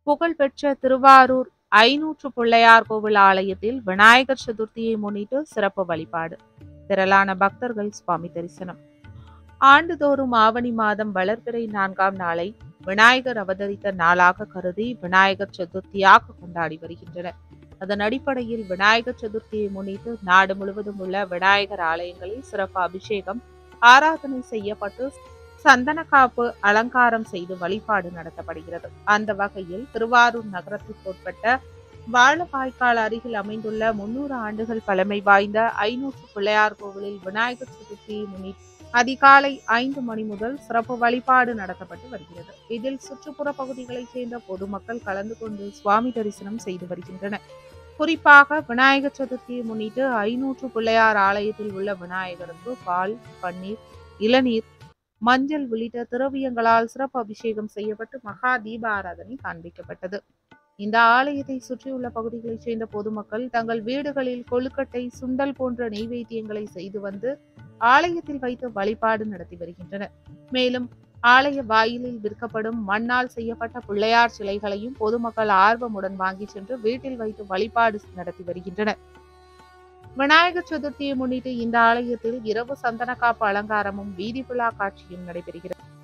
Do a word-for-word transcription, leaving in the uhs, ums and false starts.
புகழ்பெற்ற திருவாரூர் ஐநூற்று பிள்ளையார் கோவில் ஆலயத்தில் விநாயகர் சதுர்த்தியை முன்னிட்டு சிறப்பு வழிபாடு. திரளான பக்தர்கள் சுவாமி தரிசனம். ஆண்டுதோறும் ஆவணி மாதம் வளர்பிறை நான்காம் நாளை விநாயகர் அவதரித்த நாளாக கருதி விநாயகர் சதுர்த்தியாக கொண்டாடி வருகின்றனர். அதன் அடிப்படையில் விநாயகர் சதுர்த்தியை முன்னிட்டு நாடு முழுவதும் உள்ள விநாயகர் ஆலயங்களில் சிறப்பு அபிஷேகம், ஆராதனை செய்யப்பட்டு சந்தன காப்பு அலங்காரம் செய்து வழிபாடு நடத்தப்படுகிறது. அந்த வகையில் திருவாரூர் நகரத்திற்குட்பட்ட வாழவாய்க்கால் அருகில் அமைந்துள்ள முன்னூறு ஆண்டுகள் பழமை வாய்ந்த ஐநூற்று பிள்ளையார் கோவிலில் விநாயகர் சதுர்த்தியை முன்னிட்டு அதிகாலை ஐந்து மணி முதல் சிறப்பு வழிபாடு நடத்தப்பட்டு வருகிறது. இதில் சுற்றுப்புற பகுதிகளைச் சேர்ந்த பொதுமக்கள் கலந்து கொண்டு சுவாமி தரிசனம் செய்து வருகின்றனர். குறிப்பாக விநாயகர் சதுர்த்தியை முன்னிட்டு ஐநூற்று பிள்ளையார் ஆலயத்தில் உள்ள விநாயகருக்கு பால், பன்னீர், இளநீர், மஞ்சள் உள்ளிட்ட திரவியங்களால் சிறப்பு அபிஷேகம் செய்யப்பட்டு மகா தீப ஆராதனை காண்பிக்கப்பட்டது. இந்த ஆலயத்தை சுற்றியுள்ள பகுதிகளைச் சேர்ந்த பொதுமக்கள் தங்கள் வீடுகளில் கொழுக்கட்டை, சுண்டல் போன்ற நெய்வேத்தியங்களை செய்து வந்து ஆலயத்தில் வைத்து வழிபாடு நடத்தி வருகின்றனர். மேலும் ஆலய வாயிலில் விற்கப்படும் மண்ணால் செய்யப்பட்ட பிள்ளையார் சிலைகளையும் பொதுமக்கள் ஆர்வமுடன் வாங்கி சென்று வீட்டில் வைத்து வழிபாடு நடத்தி வருகின்றனர். விநாயகர் சதுர்த்தியை முன்னிட்டு இந்த ஆலயத்தில் இரவு சந்தன காப்பு அலங்காரமும் வீதி புலா காட்சியும் நடைபெறுகிறது.